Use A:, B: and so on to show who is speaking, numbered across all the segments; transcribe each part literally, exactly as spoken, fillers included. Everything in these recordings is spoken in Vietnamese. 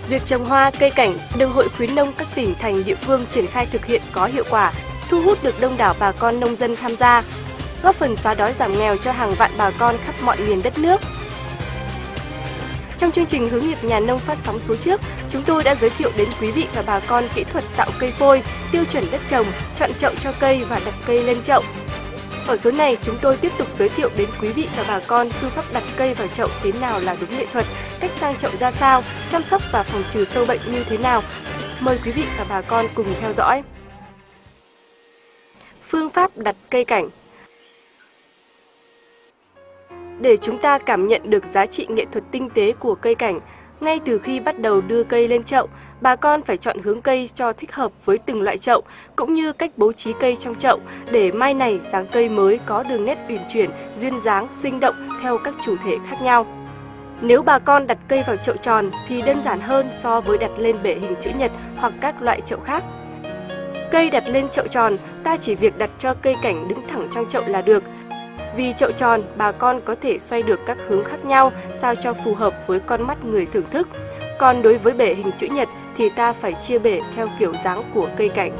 A: Việc trồng hoa, cây cảnh được Hội khuyến nông các tỉnh thành địa phương triển khai thực hiện có hiệu quả, thu hút được đông đảo bà con nông dân tham gia, góp phần xóa đói giảm nghèo cho hàng vạn bà con khắp mọi miền đất nước. Trong chương trình Hướng nghiệp nhà nông phát sóng số trước, chúng tôi đã giới thiệu đến quý vị và bà con kỹ thuật tạo cây phôi, tiêu chuẩn đất trồng, chọn chậu cho cây và đặt cây lên chậu. Ở số này, chúng tôi tiếp tục giới thiệu đến quý vị và bà con phương pháp đặt cây vào chậu thế nào là đúng nghệ thuật, cách sang chậu ra sao, chăm sóc và phòng trừ sâu bệnh như thế nào. Mời quý vị và bà con cùng theo dõi. Phương pháp đặt cây cảnh. Để chúng ta cảm nhận được giá trị nghệ thuật tinh tế của cây cảnh, ngay từ khi bắt đầu đưa cây lên chậu, bà con phải chọn hướng cây cho thích hợp với từng loại chậu, cũng như cách bố trí cây trong chậu để mai này dáng cây mới có đường nét uyển chuyển, duyên dáng, sinh động theo các chủ thể khác nhau. Nếu bà con đặt cây vào chậu tròn thì đơn giản hơn so với đặt lên bể hình chữ nhật hoặc các loại chậu khác. Cây đặt lên chậu tròn, ta chỉ việc đặt cho cây cảnh đứng thẳng trong chậu là được. Vì chậu tròn, bà con có thể xoay được các hướng khác nhau sao cho phù hợp với con mắt người thưởng thức. Còn đối với bể hình chữ nhật thì ta phải chia bể theo kiểu dáng của cây cảnh.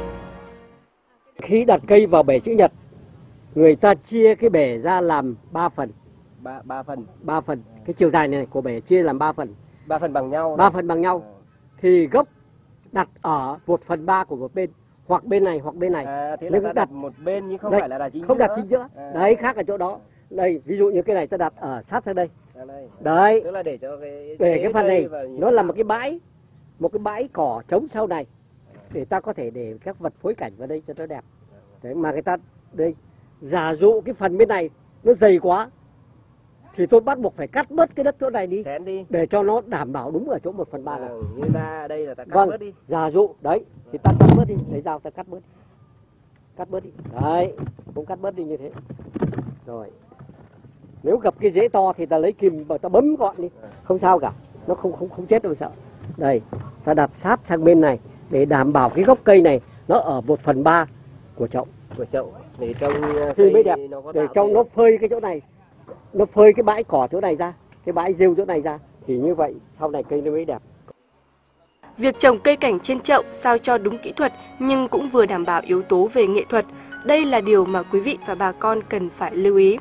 B: Khi đặt cây vào bể chữ nhật, người ta chia cái bể ra làm ba phần.
C: Ba, ba phần.
B: Ba phần. Cái chiều dài này của bể chia làm ba phần.
C: Ba phần bằng nhau.
B: Ba phần bằng nhau. À. Thì gốc đặt ở một phần ba của một bên, hoặc bên này hoặc bên này.
C: À, thế là ta đặt, đặt một bên nhưng không
B: đây,
C: phải là đặt chính
B: không
C: giữa.
B: đặt chính giữa.
C: À.
B: Đấy, khác ở chỗ đó. Đây, ví dụ như cái này ta đặt ở sát sang đây.
C: À, đây.
B: Đấy.
C: Tức là để cho cái
B: để cái phần này nó là một cái bãi, một cái bãi cỏ trống sau này để ta có thể để các vật phối cảnh vào đây cho nó đẹp. Đấy, mà người ta đây giả dụ cái phần bên này nó dày quá thì tôi bắt buộc phải cắt bớt cái đất chỗ này đi,
C: đi.
B: để cho nó đảm bảo đúng ở chỗ một phần ba này.
C: À, như ta đây là ta cắt
B: vâng,
C: bớt đi.
B: Giả dụ đấy thì ta cắt bớt đi, lấy dao ta cắt bớt, cắt bớt đi. Đấy, cũng cắt bớt đi như thế. Rồi. Nếu gặp cái rễ to thì ta lấy kìm và ta bấm gọn đi, không sao cả, nó không không không chết đâu sợ. Đây, ta đặt sát sang bên này để đảm bảo cái gốc cây này nó ở một phần ba của chậu.
C: Của chậu để trông
B: thì mới đẹp, để trông nó phơi cái chỗ này, nó phơi cái bãi cỏ chỗ này ra, cái bãi rêu chỗ này ra, thì như vậy sau này cây nó mới đẹp.
A: Việc trồng cây cảnh trên chậu sao cho đúng kỹ thuật nhưng cũng vừa đảm bảo yếu tố về nghệ thuật. Đây là điều mà quý vị và bà con cần phải lưu ý.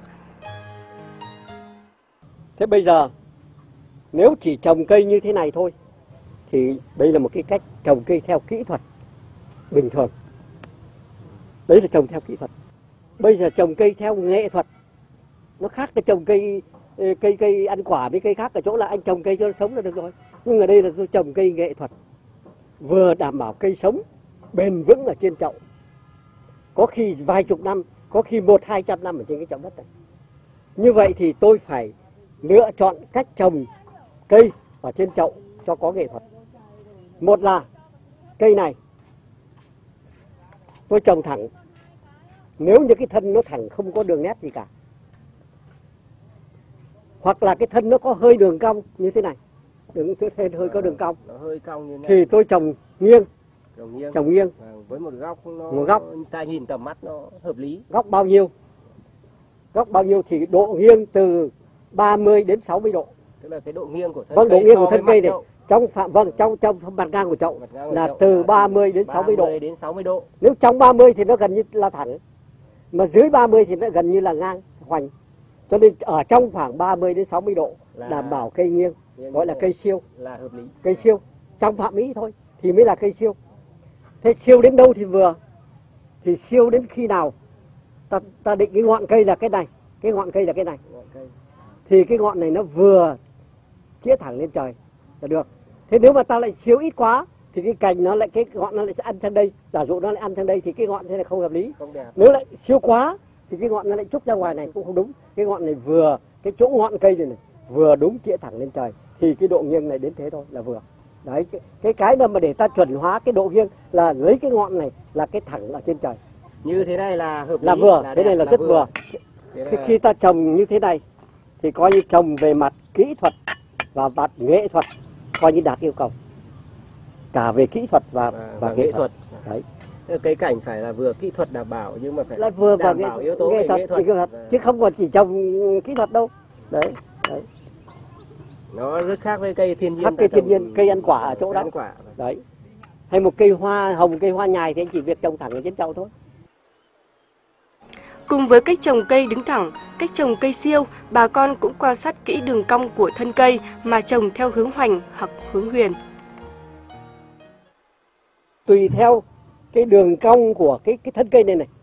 B: Thế bây giờ nếu chỉ trồng cây như thế này thôi thì đây là một cái cách trồng cây theo kỹ thuật bình thường. Đấy là trồng theo kỹ thuật. Bây giờ trồng cây theo nghệ thuật nó khác cái trồng cây cây cây ăn quả với cây khác ở chỗ là anh trồng cây cho nó sống là được rồi. Nhưng ở đây là tôi trồng cây nghệ thuật, vừa đảm bảo cây sống bền vững ở trên chậu, có khi vài chục năm, có khi một hai trăm năm ở trên cái chậu đất này. Như vậy thì tôi phải lựa chọn cách trồng cây ở trên chậu cho có nghệ thuật. Một là cây này tôi trồng thẳng, nếu như cái thân nó thẳng không có đường nét gì cả, hoặc là cái thân nó có hơi đường cong như thế này, đường thân hơi có đường cong,
C: nó hơi cong như này,
B: thì tôi trồng nghiêng,
C: trồng nghiêng,
B: trồng nghiêng.
C: À, với một góc nó,
B: một góc
C: ta nhìn tầm mắt nó hợp lý.
B: Góc bao nhiêu? Góc bao nhiêu thì độ nghiêng từ ba mươi đến sáu mươi độ.
C: Tức là cái độ nghiêng của thân
B: vâng,
C: cây.
B: Độ nghiêng của thân cây này trong phạm vâng trong trong mặt ngang của chậu
C: ngang của
B: là
C: chậu
B: từ ba mươi đến sáu mươi độ.
C: đến sáu mươi độ.
B: Nếu trong ba mươi thì nó gần như là thẳng, mà dưới ba mươi thì nó gần như là ngang hoành. Cho nên ở trong khoảng ba mươi đến sáu mươi độ là đảm bảo cây nghiêng, gọi là cây siêu,
C: là hợp lý.
B: Cây siêu trong phạm mỹ thôi thì mới là cây siêu. Thế siêu đến đâu thì vừa? Thì siêu đến khi nào ta ta định cái ngọn cây là cái này, cái ngọn cây là cái này. Thì cái ngọn này nó vừa chĩa thẳng lên trời là được. Thế nếu mà ta lại siêu ít quá thì cái cành nó lại, cái ngọn nó lại sẽ ăn sang đây. Giả dụ nó lại ăn sang đây thì cái ngọn thế này không hợp lý.
C: Không đẹp.
B: Nếu lại siêu quá thì cái ngọn nó lại trúc ra ngoài này cũng không đúng. Cái ngọn này vừa, cái chỗ ngọn cây này, này vừa đúng chĩa thẳng lên trời thì cái độ nghiêng này đến thế thôi là vừa. Đấy, cái cái, cái mà để ta chuẩn hóa cái độ nghiêng là lấy cái ngọn này là cái thẳng ở trên trời.
C: Như thế này là hợp lý.
B: Là vừa,
C: là
B: thế
C: đẹp,
B: này là,
C: là
B: rất
C: vừa.
B: vừa.
C: Thế
B: Khi ta trồng như thế này thì coi như trồng về mặt kỹ thuật và mặt nghệ thuật, coi như đạt yêu cầu cả về kỹ thuật và và, và nghệ thuật. thuật.
C: Đấy. Cây cảnh phải là vừa kỹ thuật đảm bảo nhưng mà phải
B: là vừa
C: đảm
B: và
C: bảo
B: nghệ,
C: yếu tố
B: nghệ
C: về
B: thuật,
C: nghệ thuật,
B: nghệ thuật. Chứ không còn chỉ trồng kỹ thuật đâu. Đấy, đấy.
C: Nó rất khác với cây thiên nhiên.
B: Khác cây thiên nhiên, cây ăn quả ở chỗ đó.
C: Ăn quả.
B: Đấy. Hay một cây hoa hồng, cây hoa nhài thì anh chỉ việc trồng thẳng ở trên chậu thôi.
A: Cùng với cách trồng cây đứng thẳng, cách trồng cây siêu, bà con cũng quan sát kỹ đường cong của thân cây mà trồng theo hướng hoành hoặc hướng huyền.
B: Tùy theo cái đường cong của cái cái thân cây này này,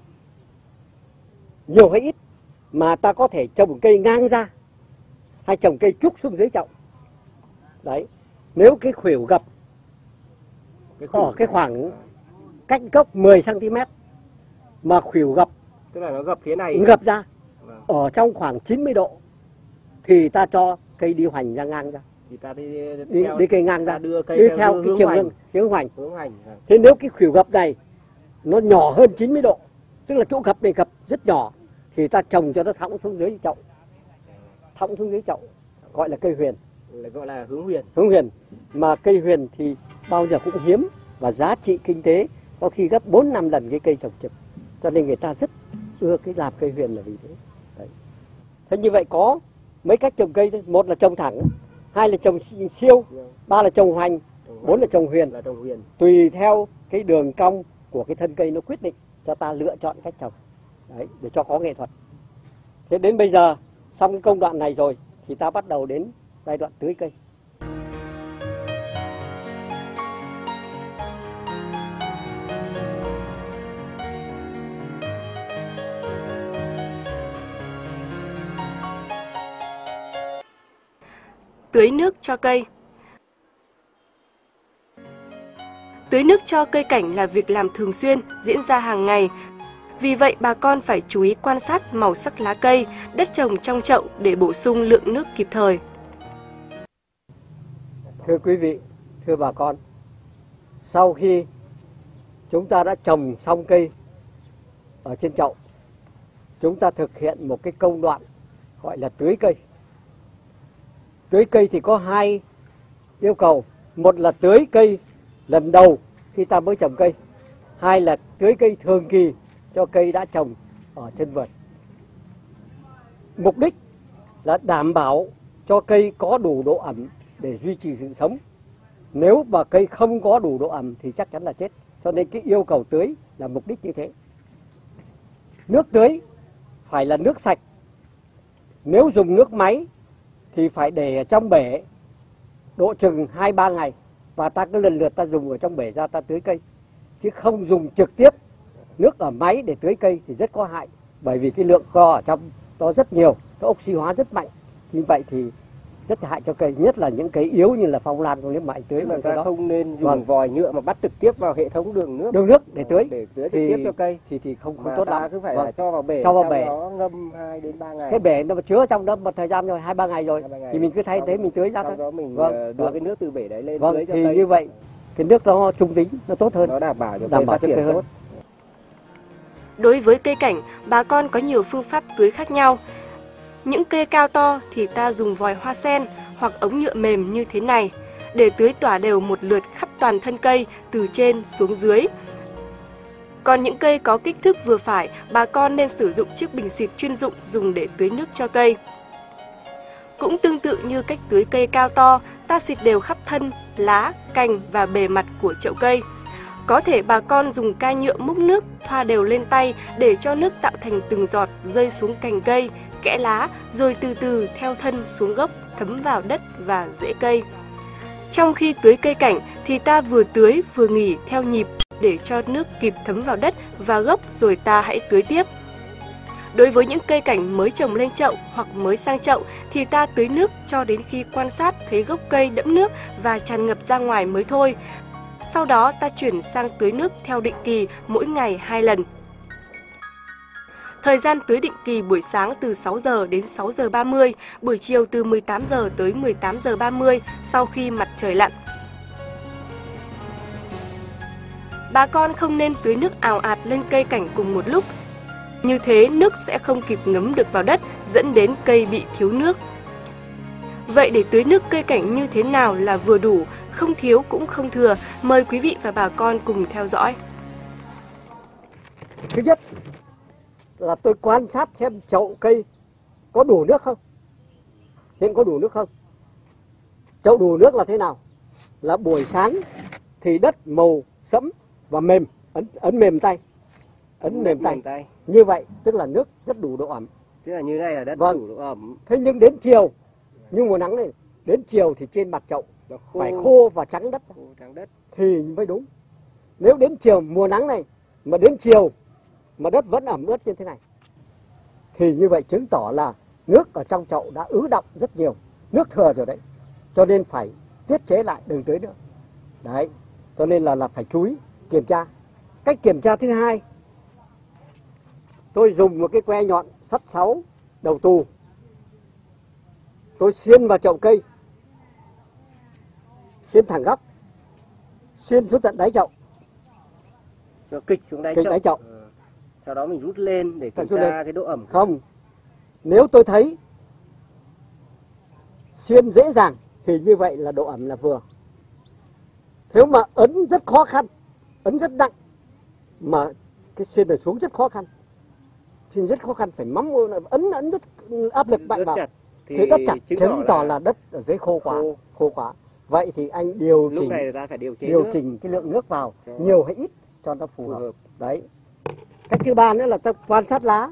B: nhiều hay ít, mà ta có thể trồng cây ngang ra hay trồng cây trúc xuống dưới chậu. Đấy, nếu cái khuỷu gập
C: Cái
B: ở cái khoảng cách gốc mười xăng ti mét mà khuỷu gập
C: tức là nó gập phía này.
B: gập ra
C: Vâng.
B: ở trong khoảng chín mươi độ thì ta cho cây đi hoành ra ngang ra.
C: Thì ta đi
B: Đi,
C: theo,
B: đi cây ngang ra,
C: đưa cây
B: đi
C: theo
B: theo
C: hướng,
B: cái
C: hướng
B: chiều
C: hoành.
B: hướng, hướng hoành.
C: Hướng hoành. Vâng.
B: Thế nếu cái khuỷu gập này nó nhỏ hơn chín mươi độ, tức là chỗ gập này gập rất nhỏ, thì ta trồng cho nó thõng xuống dưới chậu, thõng xuống dưới chậu, gọi là cây huyền.
C: Là gọi là hướng huyền.
B: Hướng huyền. Mà cây huyền thì bao giờ cũng hiếm và giá trị kinh tế có khi gấp bốn năm lần cái cây trồng trực, cho nên người ta rất ưa cái làm cây huyền là vì thế. Đấy. Thế như vậy có mấy cách trồng cây thôi. Một là trồng thẳng, hai là trồng siêu, ba là trồng hoành, bốn là trồng huyền.
C: Là trồng huyền.
B: Tùy theo cái đường cong của cái thân cây nó quyết định cho ta lựa chọn cách trồng. Đấy, để cho có nghệ thuật. Thế đến bây giờ xong cái công đoạn này rồi thì ta bắt đầu đến giai đoạn tưới cây.
A: Tưới nước cho cây. Tưới nước cho cây cảnh là việc làm thường xuyên, diễn ra hàng ngày. Vì vậy, bà con phải chú ý quan sát màu sắc lá cây, đất trồng trong chậu để bổ sung lượng nước kịp thời.
B: Thưa quý vị, thưa bà con, sau khi chúng ta đã trồng xong cây ở trên chậu, chúng ta thực hiện một cái công đoạn gọi là tưới cây. Tưới cây thì có hai yêu cầu. Một là tưới cây lần đầu khi ta mới trồng cây. Hai là tưới cây thường kỳ cho cây đã trồng ở trên vườn. Mục đích là đảm bảo cho cây có đủ độ ẩm để duy trì sự sống. Nếu mà cây không có đủ độ ẩm thì chắc chắn là chết. Cho nên cái yêu cầu tưới là mục đích như thế. Nước tưới phải là nước sạch. Nếu dùng nước máy thì phải để ở trong bể độ chừng hai ba ngày và ta cứ lần lượt ta dùng ở trong bể ra ta tưới cây, chứ không dùng trực tiếp nước ở máy để tưới cây thì rất có hại, bởi vì cái lượng clo ở trong đó rất nhiều, nó oxy hóa rất mạnh. Như vậy thì rất hại cho cây, nhất là những cây yếu như là phong lan, nếu mà tưới
C: mà ta
B: đó
C: không nên dùng
B: vâng.
C: vòi nhựa mà bắt trực tiếp vào hệ thống đường nước.
B: Đường nước để tưới,
C: để tưới trực
B: thì,
C: tiếp cho cây
B: thì thì không, không
C: mà
B: tốt
C: ta
B: lắm.
C: cứ phải
B: Vâng.
C: là cho vào bể,
B: cho vào
C: sau
B: bể.
C: đó ngâm hai đến ba ngày.
B: Cái bể nó chứa trong đó một thời gian rồi, hai ba ngày rồi,
C: hai, ngày.
B: thì mình cứ thay thế mình tưới ra thôi.
C: Sau đó mình
B: Vâng.
C: đưa
B: Vâng.
C: cái nước từ bể đấy lên
B: Vâng.
C: tưới cho
B: Thì
C: cây.
B: như vậy cái nước nó trung tính, nó tốt hơn,
C: nó đảm bảo cho
B: đảm
C: cây
B: bảo
C: phát
B: cho
C: triển
B: cây hơn.
C: tốt.
A: Đối với cây cảnh, bà con có nhiều phương pháp tưới khác nhau. Những cây cao to thì ta dùng vòi hoa sen hoặc ống nhựa mềm như thế này để tưới tỏa đều một lượt khắp toàn thân cây từ trên xuống dưới. Còn những cây có kích thước vừa phải, bà con nên sử dụng chiếc bình xịt chuyên dụng dùng để tưới nước cho cây. Cũng tương tự như cách tưới cây cao to, ta xịt đều khắp thân, lá, cành và bề mặt của chậu cây. Có thể bà con dùng ca nhựa múc nước thoa đều lên tay để cho nước tạo thành từng giọt rơi xuống cành cây, kẽ lá, rồi từ từ theo thân xuống gốc, thấm vào đất và rễ cây. Trong khi tưới cây cảnh thì ta vừa tưới vừa nghỉ theo nhịp để cho nước kịp thấm vào đất và gốc rồi ta hãy tưới tiếp. Đối với những cây cảnh mới trồng lên chậu hoặc mới sang chậu thì ta tưới nước cho đến khi quan sát thấy gốc cây đẫm nước và tràn ngập ra ngoài mới thôi. Sau đó ta chuyển sang tưới nước theo định kỳ mỗi ngày hai lần. Thời gian tưới định kỳ buổi sáng từ sáu giờ đến sáu giờ ba mươi, buổi chiều từ mười tám giờ tới mười tám giờ ba mươi sau khi mặt trời lặn. Bà con không nên tưới nước ào ạt lên cây cảnh cùng một lúc. Như thế nước sẽ không kịp ngấm được vào đất, dẫn đến cây bị thiếu nước. Vậy để tưới nước cây cảnh như thế nào là vừa đủ, không thiếu cũng không thừa, mời quý vị và bà con cùng theo dõi.
B: Thứ nhất là tôi quan sát xem chậu cây có đủ nước không, hiện có đủ nước không. Chậu đủ nước là thế nào? Là buổi sáng thì đất màu sẫm và mềm, ấn, ấn mềm tay, ấn mềm tay.
C: tay.
B: Như vậy tức là nước rất đủ độ ẩm.
C: Tức là như này là đất
B: Vâng.
C: đủ độ ẩm.
B: Thế nhưng đến chiều, như mùa nắng này, đến chiều thì trên mặt chậu
C: Khô,
B: phải khô và trắng đất,
C: khô trắng đất
B: thì mới đúng. Nếu đến chiều mùa nắng này mà đến chiều mà đất vẫn ẩm ướt như thế này, thì như vậy chứng tỏ là nước ở trong chậu đã ứ đọng rất nhiều, nước thừa rồi đấy. Cho nên phải tiết chế lại, đừng tưới nữa. Đấy, cho nên là là phải chú ý kiểm tra. Cách kiểm tra thứ hai, tôi dùng một cái que nhọn sắt sáu đầu tù, tôi xuyên vào chậu cây, xuyên thẳng góc, xuyên xuống tận đáy chậu,
C: cho kịch xuống đáy
B: kịch
C: chậu.
B: đáy chậu.
C: Ừ. Sau đó mình rút lên để kiểm
B: Rút
C: tra
B: lên.
C: cái độ ẩm.
B: Không, nếu tôi thấy xuyên dễ dàng thì như vậy là độ ẩm là vừa. Nếu mà ấn rất khó khăn, ấn rất nặng, mà cái xuyên này xuống rất khó khăn, thì rất khó khăn, phải mắm ấn ấn rất áp lực mạnh
C: Đất
B: vào,
C: chặt
B: thì,
C: thì
B: đất chặt
C: chứng
B: chứng
C: tỏ
B: tỏ
C: là
B: là đất ở dưới khô quá,
C: khô.
B: khô quá. Vậy thì anh điều
C: lúc
B: chỉnh
C: này ta phải điều chế
B: điều
C: nước.
B: chỉnh cái lượng nước vào
C: Cho
B: nhiều hay ít cho nó phù
C: phù
B: hợp.
C: hợp.
B: Đấy. Cách thứ ba nữa là ta quan sát lá.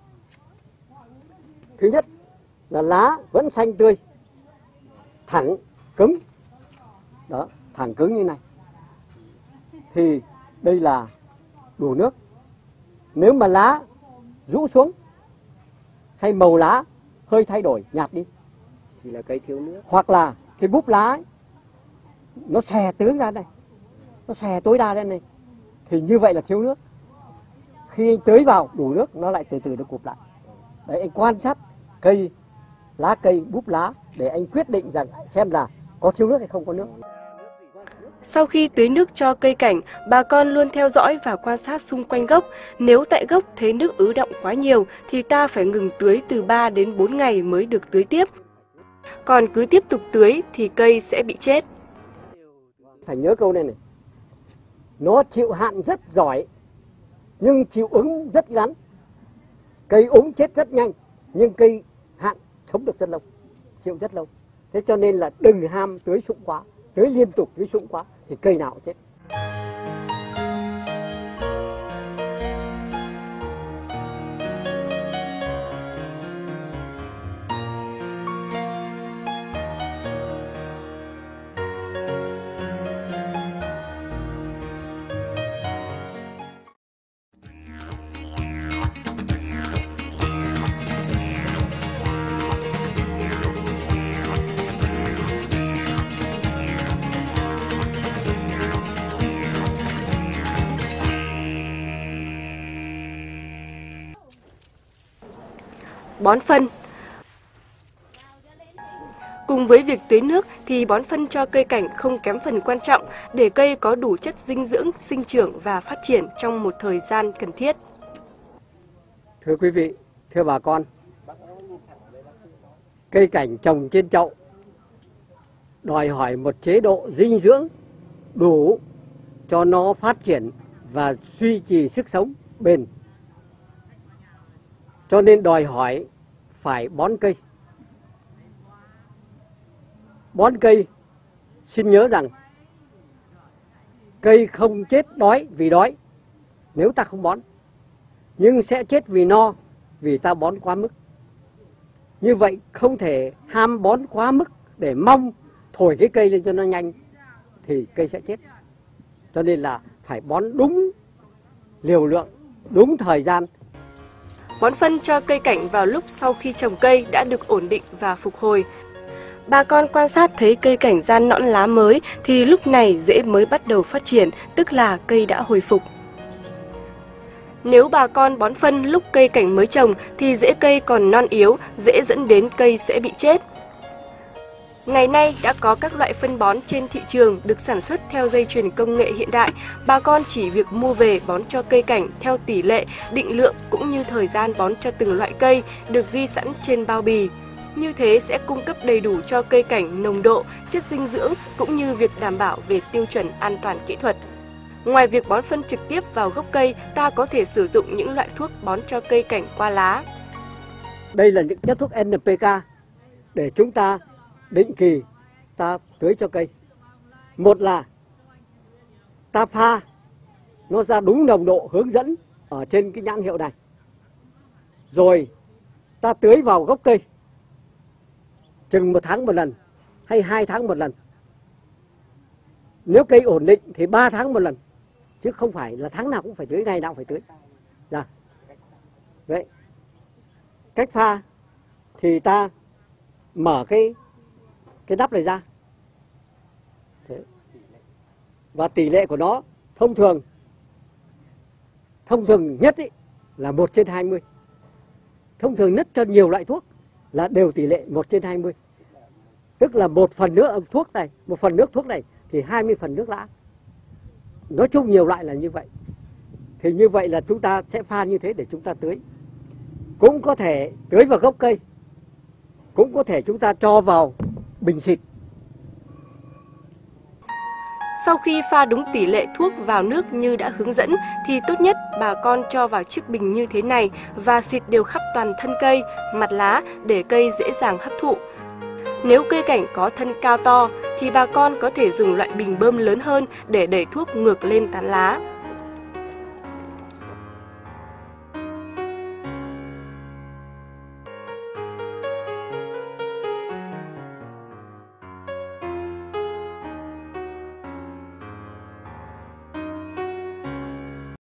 B: Thứ nhất là lá vẫn xanh tươi, thẳng, cứng. Đó, thẳng cứng như này. Thì đây là đủ nước. Nếu mà lá rũ xuống hay màu lá hơi thay đổi, nhạt đi,
C: thì là cây thiếu nước.
B: hoặc là cái búp lá ấy, nó xòe tướng ra này, nó xòe tối đa ra này, thì như vậy là thiếu nước. Khi anh tưới vào đủ nước, nó lại từ từ nó cụp lại. Đấy, anh quan sát cây, lá cây, búp lá để anh quyết định rằng xem là có thiếu nước hay không có nước.
A: Sau khi tưới nước cho cây cảnh, bà con luôn theo dõi và quan sát xung quanh gốc. Nếu tại gốc thấy nước ứ đọng quá nhiều thì ta phải ngừng tưới từ ba đến bốn ngày mới được tưới tiếp. Còn cứ tiếp tục tưới thì cây sẽ bị chết.
B: Phải nhớ câu này này. Nó chịu hạn rất giỏi, nhưng chịu ứng rất ngắn. Cây úng chết rất nhanh, nhưng cây hạn sống được rất lâu, chịu rất lâu. Thế cho nên là đừng ham tưới sụng quá, tưới liên tục tưới sụng quá thì cây nào cũng chết.
A: Bón phân. Cùng với việc tưới nước thì bón phân cho cây cảnh không kém phần quan trọng để cây có đủ chất dinh dưỡng, sinh trưởng và phát triển trong một thời gian cần thiết.
B: Thưa quý vị, thưa bà con, cây cảnh trồng trên chậu đòi hỏi một chế độ dinh dưỡng đủ cho nó phát triển và duy trì sức sống bền. Cho nên đòi hỏi phải bón cây. Bón cây, xin nhớ rằng cây không chết đói vì đói nếu ta không bón, nhưng sẽ chết vì no vì ta bón quá mức. Như vậy không thể ham bón quá mức để mong thổi cái cây lên cho nó nhanh thì cây sẽ chết. Cho nên là phải bón đúng liều lượng, đúng thời gian.
A: Bón phân cho cây cảnh vào lúc sau khi trồng cây đã được ổn định và phục hồi. Bà con quan sát thấy cây cảnh ra nõn lá mới thì lúc này rễ mới bắt đầu phát triển, tức là cây đã hồi phục. Nếu bà con bón phân lúc cây cảnh mới trồng thì rễ cây còn non yếu, dễ dẫn đến cây sẽ bị chết. Ngày nay đã có các loại phân bón trên thị trường được sản xuất theo dây chuyền công nghệ hiện đại. Bà con chỉ việc mua về bón cho cây cảnh theo tỷ lệ, định lượng cũng như thời gian bón cho từng loại cây được ghi sẵn trên bao bì. Như thế sẽ cung cấp đầy đủ cho cây cảnh nồng độ, chất dinh dưỡng cũng như việc đảm bảo về tiêu chuẩn an toàn kỹ thuật. Ngoài việc bón phân trực tiếp vào gốc cây, ta có thể sử dụng những loại thuốc bón cho cây cảnh qua lá.
B: Đây là những chất thuốc en pê ca để chúng ta định kỳ ta tưới cho cây. Một là ta pha nó ra đúng nồng độ hướng dẫn ở trên cái nhãn hiệu này. Rồi ta tưới vào gốc cây chừng một tháng một lần hay hai tháng một lần. Nếu cây ổn định thì ba tháng một lần, chứ không phải là tháng nào cũng phải tưới, ngày nào cũng phải tưới. Dạ. Vậy cách pha thì ta mở cái cái nắp này ra. Thế. Và tỷ lệ của nó thông thường thông thường nhất ý, là một trên hai mươi. Thông thường nhất cho nhiều loại thuốc là đều tỷ lệ một trên hai mươi. Tức là một phần nước thuốc này, một phần nước thuốc này thì hai mươi phần nước lã. Nói chung nhiều loại là như vậy. Thì như vậy là chúng ta sẽ pha như thế để chúng ta tưới. Cũng có thể tưới vào gốc cây, cũng có thể chúng ta cho vào bình xịt.
A: Sau khi pha đúng tỷ lệ thuốc vào nước như đã hướng dẫn thì tốt nhất bà con cho vào chiếc bình như thế này và xịt đều khắp toàn thân cây, mặt lá để cây dễ dàng hấp thụ. Nếu cây cảnh có thân cao to thì bà con có thể dùng loại bình bơm lớn hơn để đẩy thuốc ngược lên tán lá.